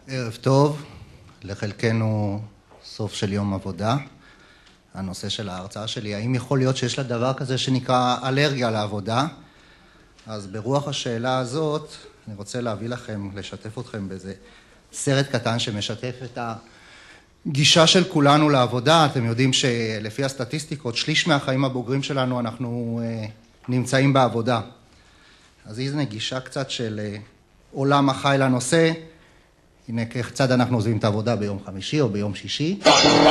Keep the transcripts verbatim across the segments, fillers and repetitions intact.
ערב טוב, לחלקנו סוף של יום עבודה. הנושא של ההרצאה שלי, האם יכול להיות שיש לה דבר כזה שנקרא אלרגיה לעבודה? אז ברוח השאלה הזאת, אני רוצה להביא לכם, לשתף אתכם באיזה סרט קטן שמשתף את הגישה של כולנו לעבודה. אתם יודעים שלפי הסטטיסטיקות, שליש מהחיים הבוגרים שלנו אנחנו נמצאים בעבודה. אז הנה גישה קצת של עולם החי לנושא. הנה כיצד אנחנו עוזבים את העבודה ביום חמישי או ביום שישי.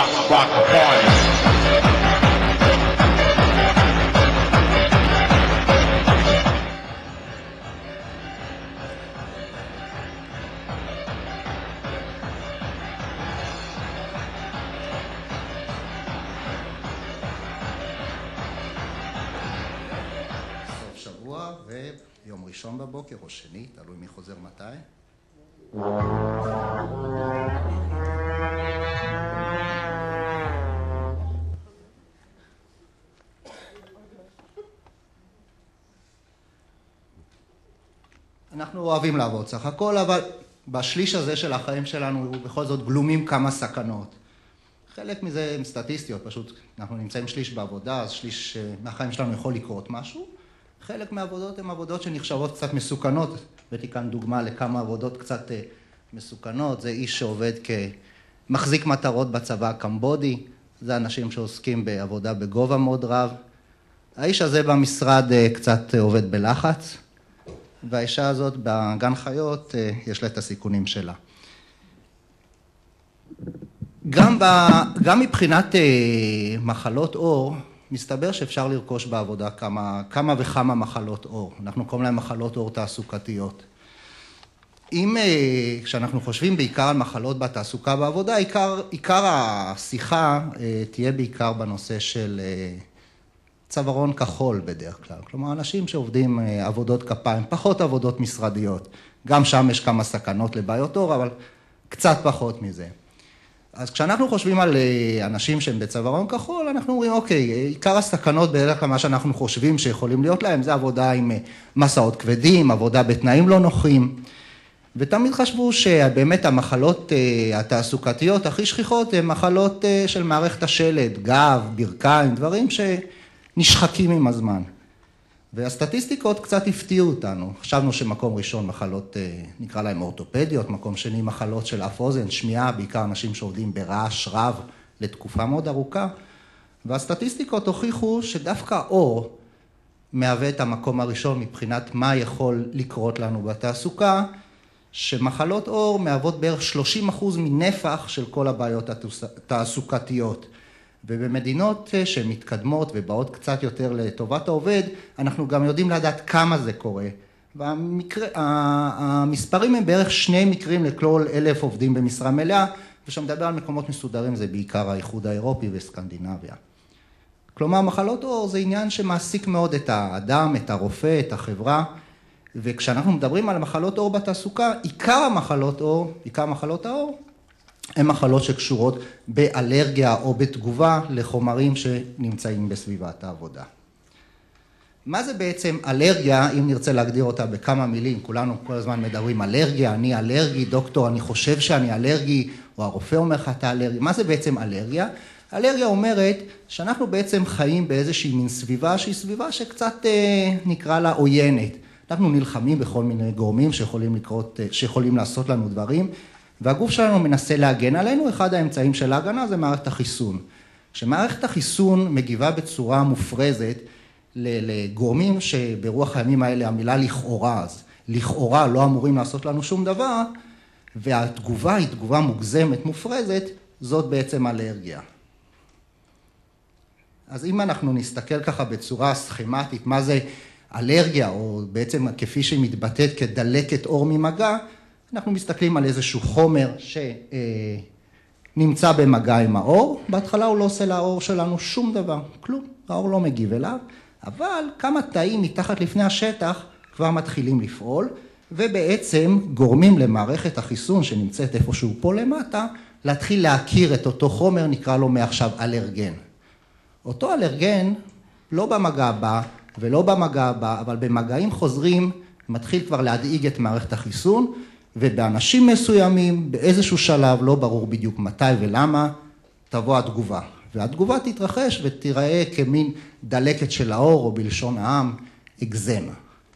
סוף שבוע ויום ראשון בבוקר או שני, תלוי מי חוזר מתי. אנחנו אוהבים לעבוד סך הכל, אבל בשליש הזה של החיים שלנו בכל זאת גלומים כמה סכנות. חלק מזה הם סטטיסטיות, פשוט אנחנו נמצאים שליש בעבודה, אז שליש מהחיים שלנו יכול לקרות משהו. חלק מהעבודות הן עבודות שנחשבות קצת מסוכנות, הבאתי כאן דוגמה לכמה עבודות קצת מסוכנות. זה איש שעובד כמחזיק מטרות בצבא הקמבודי, זה אנשים שעוסקים בעבודה בגובה מאוד רב. האיש הזה במשרד קצת עובד בלחץ, והאישה הזאת בגן חיות יש לה את הסיכונים שלה. גם, ב, גם מבחינת מחלות עור, מסתבר שאפשר לרכוש בעבודה כמה, כמה וכמה מחלות עור. אנחנו קוראים להם מחלות עור תעסוקתיות. אם כשאנחנו חושבים בעיקר על מחלות בתעסוקה בעבודה, עיקר, עיקר השיחה תהיה בעיקר בנושא של צווארון כחול בדרך כלל. כלומר, אנשים שעובדים עבודות כפיים, פחות עבודות משרדיות. גם שם יש כמה סכנות לבעיות עור, אבל קצת פחות מזה. אז כשאנחנו חושבים על אנשים שהם בצווארון כחול, אנחנו אומרים, אוקיי, עיקר הסכנות בערך כמה שאנחנו חושבים שיכולים להיות להם, זה עבודה עם מסעות כבדים, עבודה בתנאים לא נוחים. ותמיד חשבו שבאמת המחלות התעסוקתיות הכי שכיחות הן מחלות של מערכת השלד, גב, ברכיים, דברים שנשחקים עם הזמן. והסטטיסטיקות קצת הפתיעו אותנו. חשבנו שמקום ראשון מחלות, נקרא להם אורתופדיות, מקום שני מחלות של אף אוזן, שמיעה, בעיקר אנשים שעובדים ברעש רב לתקופה מאוד ארוכה. והסטטיסטיקות הוכיחו שדווקא האור מהווה את המקום הראשון מבחינת מה יכול לקרות לנו בתעסוקה, שמחלות עור מהוות בערך שלושים אחוז מנפח של כל הבעיות התעסוקתיות. ובמדינות שמתקדמות ובאות קצת יותר לטובת העובד, אנחנו גם יודעים לדעת כמה זה קורה. והמספרים הם בערך שני מקרים לכל אלף עובדים במשרה מלאה, ושמדבר על מקומות מסודרים זה בעיקר האיחוד האירופי וסקנדינביה. כלומר, מחלות עור זה עניין שמעסיק מאוד את האדם, את הרופא, את החברה, וכשאנחנו מדברים על מחלות עור בתעסוקה, עיקר המחלות עור, עיקר מחלות העור, הן מחלות שקשורות באלרגיה או בתגובה לחומרים שנמצאים בסביבת העבודה. מה זה בעצם אלרגיה, אם נרצה להגדיר אותה בכמה מילים? כולנו כל הזמן מדברים אלרגיה, אני אלרגי, דוקטור, אני חושב שאני אלרגי, או הרופא אומר לך אתה אלרגי. מה זה בעצם אלרגיה? אלרגיה אומרת שאנחנו בעצם חיים באיזושהי מין סביבה, שהיא סביבה שקצת נקרא לה עוינת. אנחנו נלחמים בכל מיני גורמים שיכולים לקרות, שיכולים לעשות לנו דברים, והגוף שלנו מנסה להגן עלינו. אחד האמצעים של ההגנה זה מערכת החיסון. שמערכת החיסון מגיבה בצורה מופרזת לגורמים שברוח הימים האלה המילה לכאורה, אז לכאורה לא אמורים לעשות לנו שום דבר, והתגובה היא תגובה מוגזמת, מופרזת, זאת בעצם אלרגיה. אז אם אנחנו נסתכל ככה בצורה סכמטית, מה זה אלרגיה, או בעצם כפי שהיא מתבטאת כדלקת עור ממגע, אנחנו מסתכלים על איזשהו חומר שנמצא במגע עם העור, בהתחלה הוא לא עושה לעור שלנו שום דבר, כלום, העור לא מגיב אליו, אבל כמה תאים מתחת לפני השטח כבר מתחילים לפעול, ובעצם גורמים למערכת החיסון שנמצאת איפשהו פה למטה, להתחיל להכיר את אותו חומר, נקרא לו מעכשיו אלרגן. אותו אלרגן לא במגע הבא ולא במגע הבא, אבל במגעים חוזרים מתחיל כבר להדאיג את מערכת החיסון, ובאנשים מסוימים, באיזשהו שלב, לא ברור בדיוק מתי ולמה, תבוא התגובה. והתגובה תתרחש ותיראה כמין דלקת של האור, או בלשון העם, אקזמה.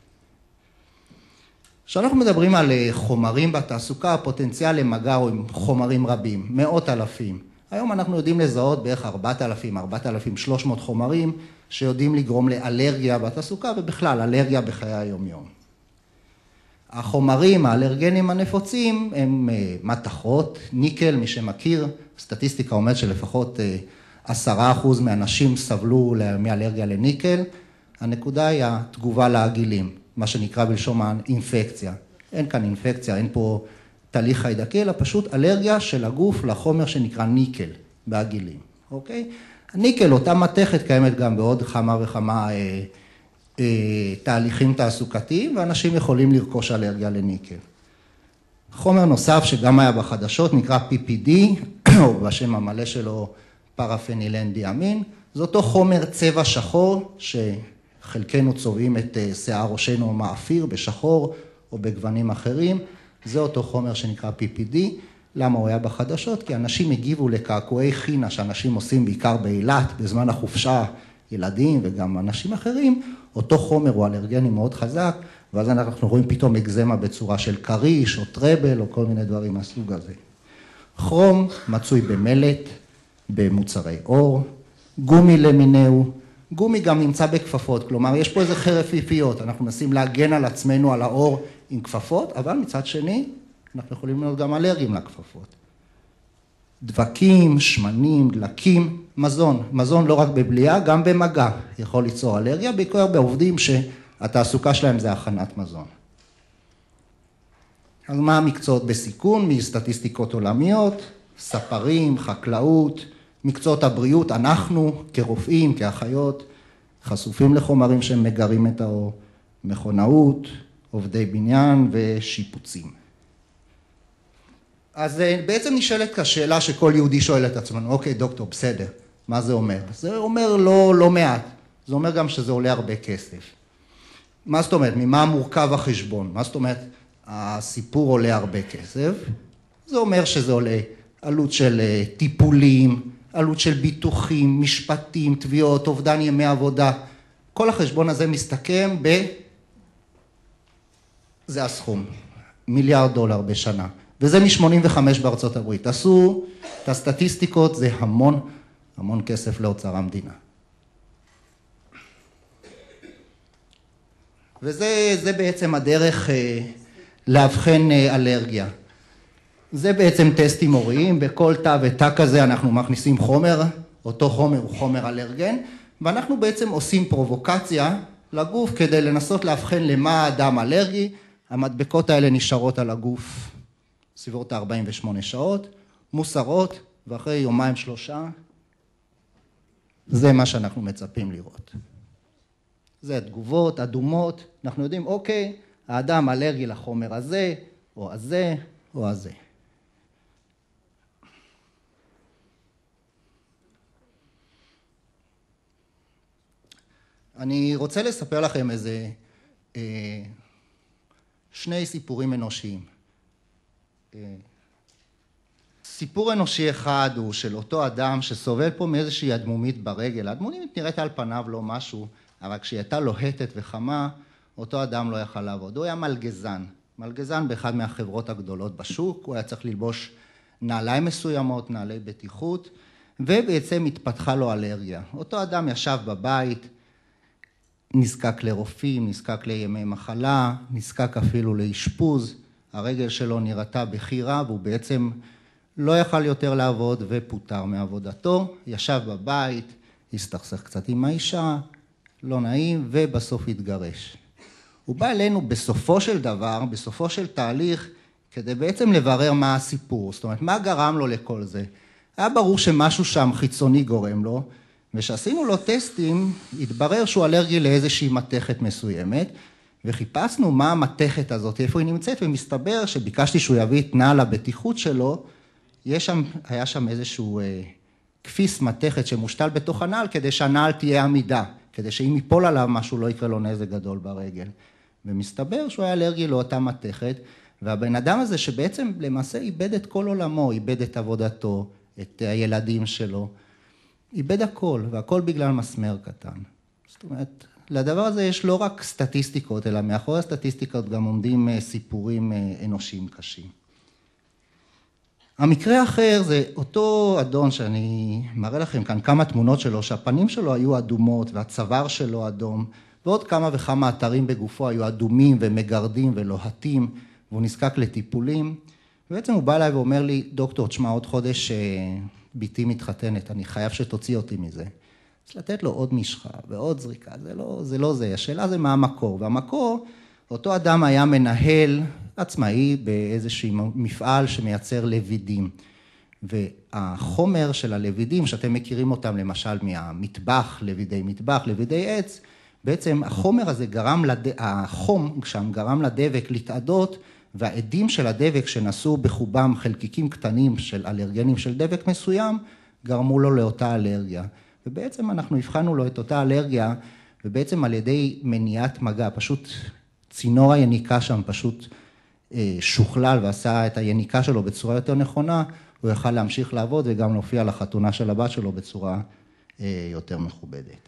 כשאנחנו מדברים על חומרים בתעסוקה, הפוטנציאל למגע הוא עם חומרים רבים, מאות אלפים. היום אנחנו יודעים לזהות בערך ארבעת אלפים, ארבעת אלפים ושלוש מאות חומרים, שיודעים לגרום לאלרגיה בתעסוקה, ובכלל, אלרגיה בחיי היום-יום. החומרים האלרגנים הנפוצים הם מתכות, ניקל, מי שמכיר, סטטיסטיקה אומרת שלפחות עשרה אחוז מהאנשים סבלו מאלרגיה לניקל, הנקודה היא התגובה לעגילים, מה שנקרא בלשון האינפקציה. אין כאן אינפקציה, אין פה תהליך חיידקי, אלא פשוט אלרגיה של הגוף לחומר שנקרא ניקל בעגילים, אוקיי? הניקל, אותה מתכת, קיימת גם בעוד כמה וכמה אה, אה, תהליכים תעסוקתיים, ואנשים יכולים לרכוש אלרגיה לניקל. חומר נוסף שגם היה בחדשות נקרא פי פי די, או בשם המלא שלו פרפנילן דיאמין, זה אותו חומר צבע שחור, שחלקנו צובעים את שיער ראשנו מאפיר בשחור או בגוונים אחרים, זה אותו חומר שנקרא פי פי די. למה הוא היה בחדשות? כי אנשים הגיבו לקעקועי חינה שאנשים עושים בעיקר באילת, בזמן החופשה, ילדים וגם אנשים אחרים, אותו חומר הוא אלרגני מאוד חזק, ואז אנחנו רואים פתאום אקזמה בצורה של קריש או טראבל או כל מיני דברים מהסוג הזה. כרום מצוי במלט, במוצרי אור, גומי למיניהו, גומי גם נמצא בכפפות, כלומר יש פה איזה חרפיפיות, אנחנו מנסים להגן על עצמנו על האור עם כפפות, אבל מצד שני אנחנו יכולים להיות גם אלרגיים לכפפות. דבקים, שמנים, דלקים, מזון, מזון לא רק בבליעה, גם במגע יכול ליצור אלרגיה, בעיקר בעובדים שהתעסוקה שלהם זה הכנת מזון. אז מה המקצועות בסיכון? מסטטיסטיקות עולמיות, ספרים, חקלאות, מקצועות הבריאות, אנחנו כרופאים, כאחיות, חשופים לחומרים שמגרים את האור, מכונאות, עובדי בניין ושיפוצים. אז בעצם נשאלת השאלה שכל יהודי שואל את עצמנו, אוקיי דוקטור, בסדר, מה זה אומר? זה אומר לא, לא מעט, זה אומר גם שזה עולה הרבה כסף. מה זאת אומרת? ממה מורכב החשבון? מה זאת אומרת? הסיפור עולה הרבה כסף, זה אומר שזה עולה עלות של טיפולים, עלות של ביטוחים, משפטים, תביעות, אובדן ימי עבודה. כל החשבון הזה מסתכם ב... זה הסכום, מיליארד דולר בשנה. וזה מ-שמונים וחמש בארצות הברית. עשו את הסטטיסטיקות, זה המון, המון כסף לאוצר המדינה. וזה זה בעצם הדרך אה, להבחן אה, אלרגיה. זה בעצם טסטים הוריים, בכל תא ותא כזה אנחנו מכניסים חומר, אותו חומר הוא חומר אלרגן, ואנחנו בעצם עושים פרובוקציה לגוף כדי לנסות להבחן למה האדם אלרגי, המדבקות האלה נשארות על הגוף סביבות ארבעים ושמונה שעות, מוסרות, ואחרי יומיים שלושה, זה מה שאנחנו מצפים לראות. זה התגובות, אדומות, אנחנו יודעים, אוקיי, האדם אלרגי לחומר הזה, או הזה, או הזה. אני רוצה לספר לכם איזה אה, שני סיפורים אנושיים. אה, סיפור אנושי אחד הוא של אותו אדם שסובל פה מאיזושהי אדמומית ברגל. האדמומית נראית על פניו לא משהו, אבל כשהיא הייתה לוהטת וחמה, אותו אדם לא יכל לעבוד. הוא היה מלגזן. מלגזן באחד מהחברות הגדולות בשוק, הוא היה צריך ללבוש נעליים מסוימות, נעלי בטיחות, ובעצם התפתחה לו אלרגיה. אותו אדם ישב בבית, נזקק לרופאים, נזקק לימי מחלה, נזקק אפילו לאשפוז, הרגל שלו נראתה בכי רע, והוא בעצם לא יכל יותר לעבוד ופוטר מעבודתו, ישב בבית, הסתכסך קצת עם האישה, לא נעים, ובסוף התגרש. הוא בא אלינו בסופו של דבר, בסופו של תהליך, כדי בעצם לברר מה הסיפור, זאת אומרת, מה גרם לו לכל זה? היה ברור שמשהו שם חיצוני גורם לו, ושעשינו לו טסטים, התברר שהוא אלרגי לאיזושהי מתכת מסוימת, וחיפשנו מה המתכת הזאת, איפה היא נמצאת, ומסתבר שביקשתי שהוא יביא את נעל הבטיחות שלו, יש שם, היה שם איזשהו אה, כפיס מתכת שמושתל בתוך הנעל, כדי שהנעל תהיה עמידה, כדי שאם ייפול עליו משהו לא יקרה לו נזק גדול ברגל. ומסתבר שהוא היה אלרגי לאותה מתכת, והבן אדם הזה שבעצם למעשה איבד את כל עולמו, איבד את עבודתו, את הילדים שלו, איבד הכל, והכל בגלל מסמר קטן. זאת אומרת, לדבר הזה יש לא רק סטטיסטיקות, אלא מאחורי הסטטיסטיקות גם עומדים סיפורים אנושיים קשים. המקרה האחר זה אותו אדון שאני מראה לכם כאן כמה תמונות שלו, שהפנים שלו היו אדומות והצוואר שלו אדום, ועוד כמה וכמה אתרים בגופו היו אדומים ומגרדים ולוהטים, והוא נזקק לטיפולים. ובעצם הוא בא אליי ואומר לי, דוקטור, תשמע, עוד חודש ביתי מתחתנת, אני חייב שתוציא אותי מזה. אז לתת לו עוד משחה ועוד זריקה, זה לא זה. לא זה. השאלה זה מה המקור, והמקור, אותו אדם היה מנהל עצמאי באיזשהו מפעל שמייצר לבידים. והחומר של הלבידים, שאתם מכירים אותם למשל מהמטבח, לבידי מטבח, לבידי עץ, בעצם החומר הזה גרם, לד... החום שם גרם לדבק להתאדות, והעדים של הדבק שנשאו בחובם חלקיקים קטנים של אלרגנים של דבק מסוים, גרמו לו לאותה אלרגיה. ובעצם אנחנו הבחנו לו את אותה אלרגיה, ובעצם על ידי מניעת מגע, פשוט צינור היניקה שם פשוט שוכלל ועשה את היניקה שלו בצורה יותר נכונה, הוא יוכל להמשיך לעבוד וגם להופיע לחתונה של הבת שלו בצורה יותר מכובדת.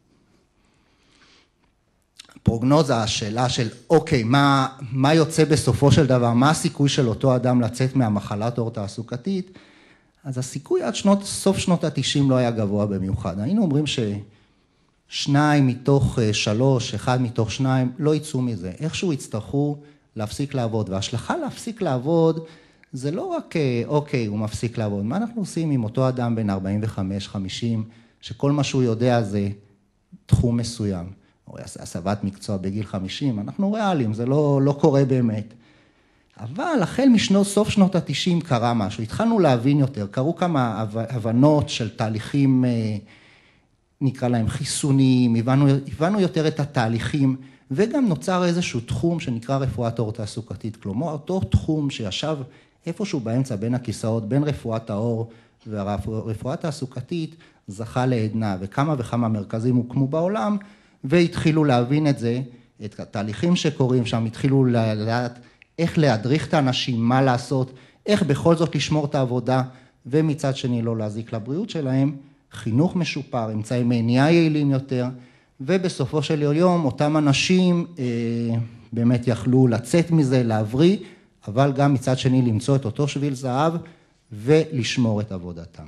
פרוגנוזה, השאלה של אוקיי, מה, מה יוצא בסופו של דבר, מה הסיכוי של אותו אדם לצאת מהמחלת עור תעסוקתית, אז הסיכוי עד שנות, סוף שנות ה-תשעים לא היה גבוה במיוחד. היינו אומרים ששניים מתוך שלוש, אחד מתוך שניים, לא יצאו מזה. איכשהו יצטרכו להפסיק לעבוד, וההשלכה להפסיק לעבוד, זה לא רק אוקיי, הוא מפסיק לעבוד. מה אנחנו עושים עם אותו אדם בין ארבעים וחמש חמישים, שכל מה שהוא יודע זה תחום מסוים. או הסבת מקצוע בגיל חמישים, אנחנו ריאליים, זה לא, לא קורה באמת. אבל החל משנות, סוף שנות ה-תשעים קרה משהו, התחלנו להבין יותר, קרו כמה הבנות של תהליכים, נקרא להם חיסוניים, הבנו, הבנו יותר את התהליכים, וגם נוצר איזשהו תחום שנקרא רפואת עור תעסוקתית, כלומר אותו תחום שישב איפשהו באמצע בין הכיסאות, בין רפואת העור והרפואה תעסוקתית, זכה לעדנה, וכמה וכמה מרכזים הוקמו בעולם, והתחילו להבין את זה, את התהליכים שקורים שם, התחילו לדעת איך להדריך את האנשים, מה לעשות, איך בכל זאת לשמור את העבודה, ומצד שני לא להזיק לבריאות שלהם, חינוך משופר, אמצעי מניעה יעילים יותר, ובסופו של יום אותם אנשים אה, באמת יכלו לצאת מזה, להבריא, אבל גם מצד שני למצוא את אותו שביל זהב, ולשמור את עבודתם.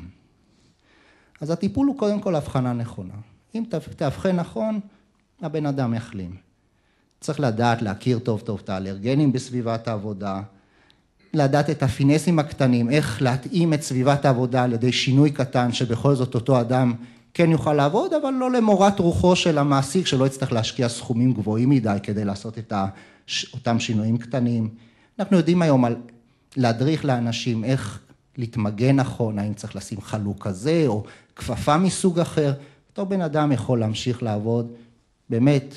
אז הטיפול הוא קודם כל הבחנה נכונה. אם תאבחן נכון, הבן אדם יחלים. צריך לדעת, להכיר טוב טוב את האלרגנים בסביבת העבודה, לדעת את הפינסים הקטנים, איך להתאים את סביבת העבודה על ידי שינוי קטן, שבכל זאת אותו אדם כן יוכל לעבוד, אבל לא למורת רוחו של המעסיק, שלא יצטרך להשקיע סכומים גבוהים מדי, כדי לעשות את אותם שינויים קטנים. אנחנו יודעים היום על להדריך לאנשים איך להתמגן נכון, האם צריך לשים חלוק כזה, או כפפה מסוג אחר, אותו בן אדם יכול להמשיך לעבוד, באמת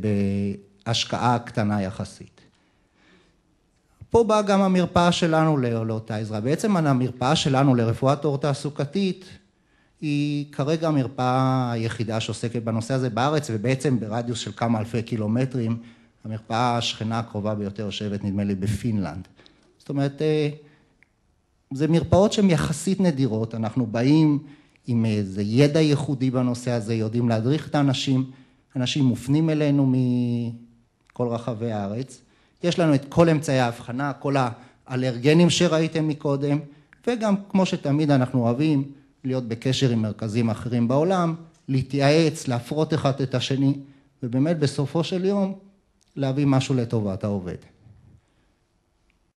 בהשקעה קטנה יחסית. פה באה גם המרפאה שלנו לאותה עזרה. בעצם המרפאה שלנו לרפואת עור תעסוקתית, היא כרגע המרפאה היחידה שעוסקת בנושא הזה בארץ, ובעצם ברדיוס של כמה אלפי קילומטרים, המרפאה השכנה הקרובה ביותר יושבת, נדמה לי, בפינלנד. זאת אומרת, זה מרפאות שהן יחסית נדירות, אנחנו באים עם איזה ידע ייחודי בנושא הזה, יודעים להדריך את האנשים, אנשים מופנים אלינו מכל רחבי הארץ, יש לנו את כל אמצעי ההבחנה, כל האלרגנים שראיתם מקודם, וגם כמו שתמיד אנחנו אוהבים, להיות בקשר עם מרכזים אחרים בעולם, להתייעץ, להפרות אחד את השני, ובאמת בסופו של יום להביא משהו לטובת העובד.